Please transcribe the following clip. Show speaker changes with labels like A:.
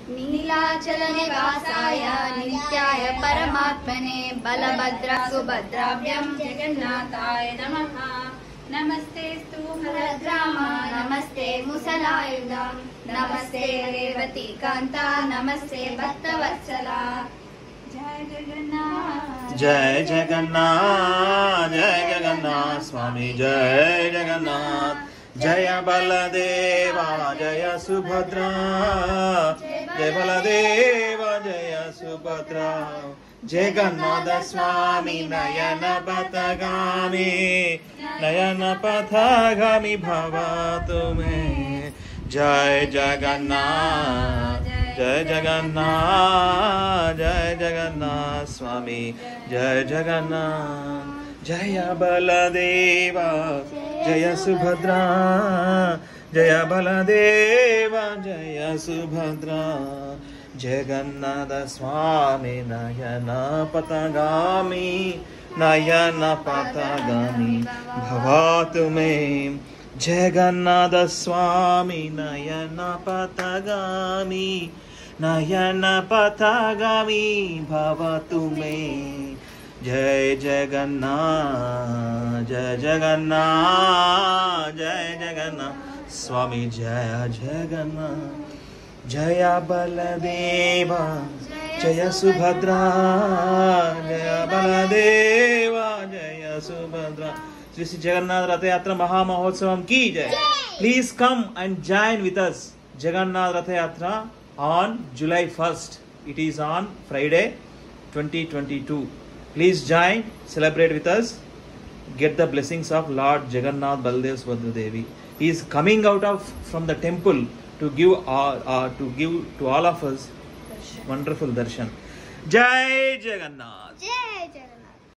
A: नीलाचल निवासाय नित्याय परमात्मने बलभद्र सुभद्राभ्यां जगन्नाथाय नमः। नमस्तेस्तु भरद्रामा नमस्ते मुसलायुधा नमस्ते रेवतीकान्ता नमस्ते भक्तवत्सला। जय जगन्नाथ
B: जय जगन्नाथ जय जगन्नाथ स्वामी जय जगन्नाथ। जय बलदेवा जय सुभद्रा जय बलदेवा जय सुभद्रा। जगन्नाथ स्वामी नयन पथगामी भवतु मे। जय जगन्नाथ जय जगन्नाथ जय जगन्नाथ स्वामी जय जगन्नाथ। जय बलदेवा जय सुभद्रा जय बलदेवा जय सुभद्रा। जगन्नाथ स्वामी नयन पथगामी भवतु मे। जगन्नाथ स्वामी नयन पथगामी भवतु मे। जय जगन्नाथ जय जगन्नाथ जय जगन्नाथ स्वामी जय जगन्नाथ। जय बलदेवा जय सुभद्रा जय बलदेवा जय सुभद्रा। श्री श्री जगन्नाथ रथ यात्रा महामहोत्सव की जय। Please come and join with us Jagannath Rath Yatra on July 1st. It is on Friday 2022. Please join, celebrate with us, get the blessings of Lord Jagannath Baldev Subhadra Devi. He is coming out from the temple to give to all of us wonderful darshan. Jai Jagannath.
A: जय जगन्नाथ।